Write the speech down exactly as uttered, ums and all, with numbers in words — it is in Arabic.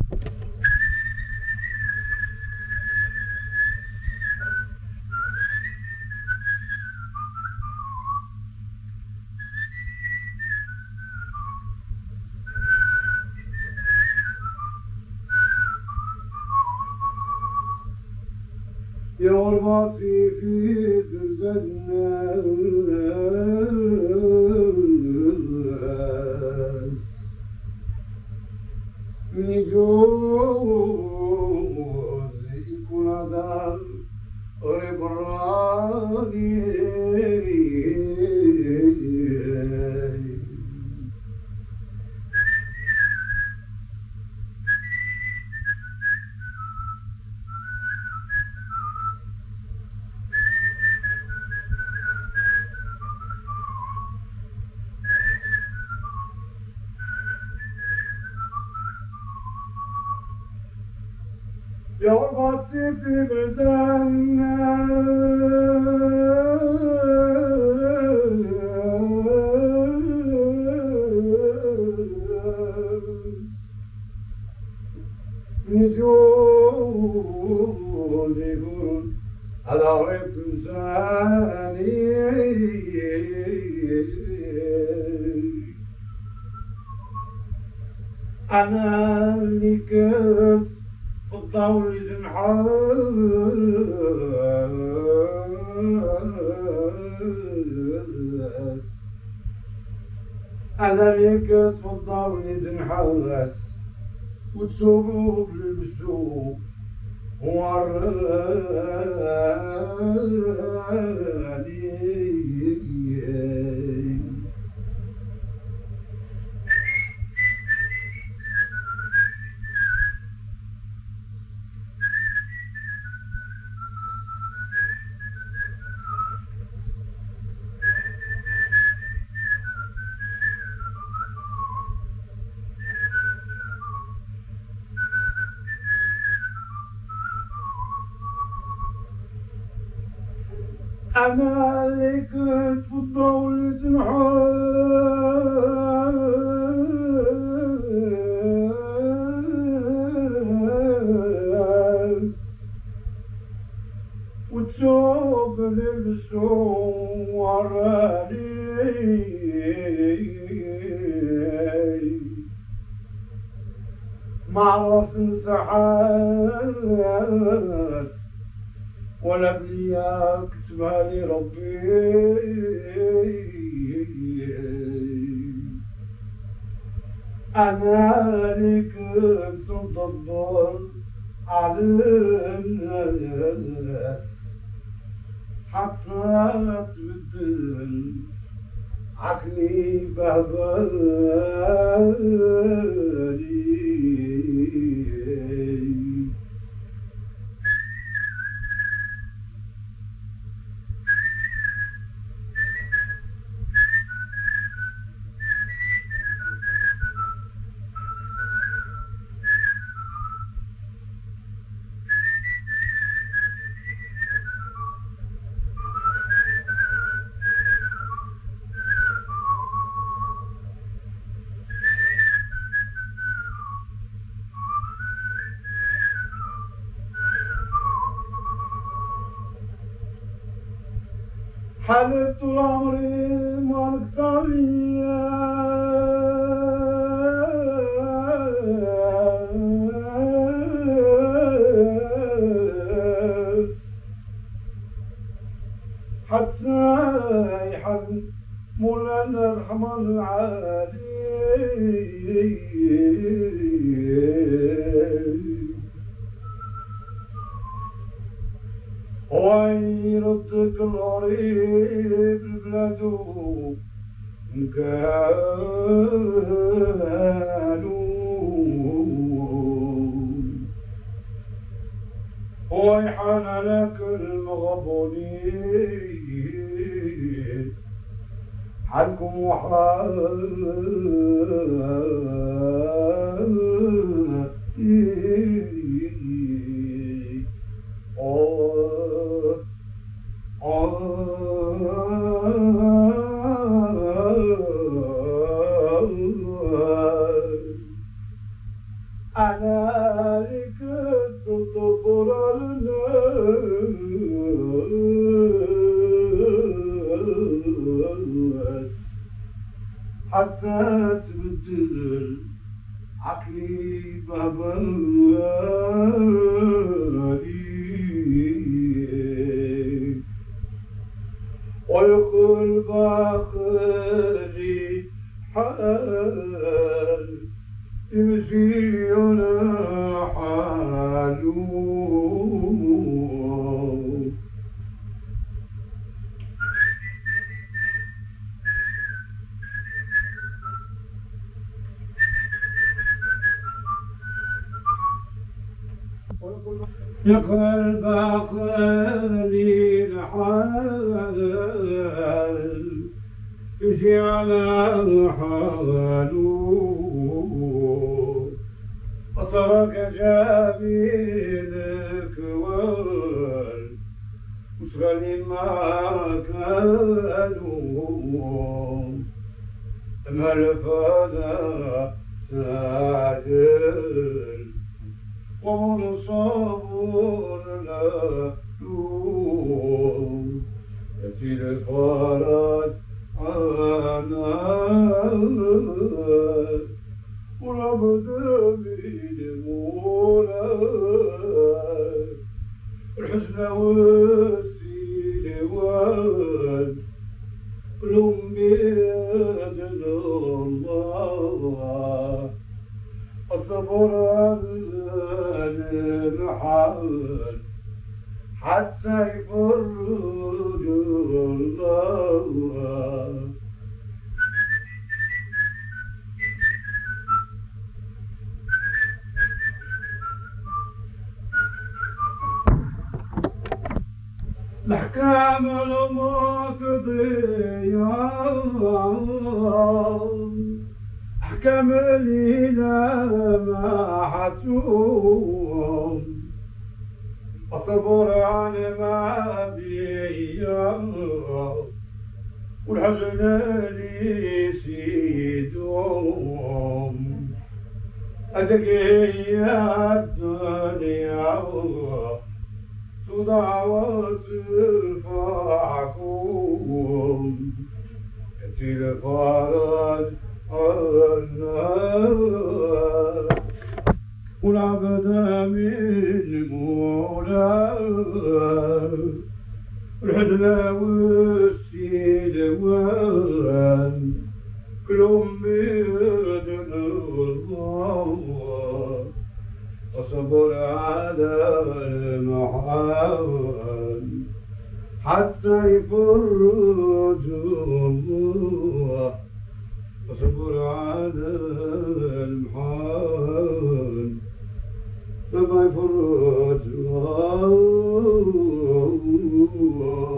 يربطي في الناس يجوز يكون هذا ربراني يربط في بلدان يجوز يقول هذا رب إنساني أنا اللي كنت الضوء زنحاس أنا اللي كنت في الضوء زنحاس وتوب للسوق وراني أنا اللي كنت في الضوء تنحاس وتشوف للسوق وراني معرفش نسحات ولا بليا كتبها لي ربي أنا اللي كنت ندبر على الناس حتى تبدل عقلي بهبالي حلت طول عمري ما نقدر ياس حتى يحل مولانا الرحمن العالي ويردك الغريب لبلادو قالوا ويحان لك المغبونين حالكم وحال أنا حتى تبدل عقلي ببالي ويقول باخذي حال يمشي ولا حاله يقل باقي الحال يجي على حاله أترك جبينك وشغلي ما كانوا أما الفدا ساعتين ومن صبر لا يوم يأتي الفرج عنا ونبدأ من مولاي الحزن والسلوان كلهم بيد الله الصبر على المحال حتى يفرج الله الأحكام المقضية أحكام الإله ما حتوم الصبر عن ما بيا والحزن اللي سيدوم أتقي الدنيا صدع وترفعكم يأتي الفرج عنا والعبد من مولاه الحزن والسلوان كلهم بيد الله الصبر على المحال حتى يفرج الله الصبر على المحال لما يفرج الله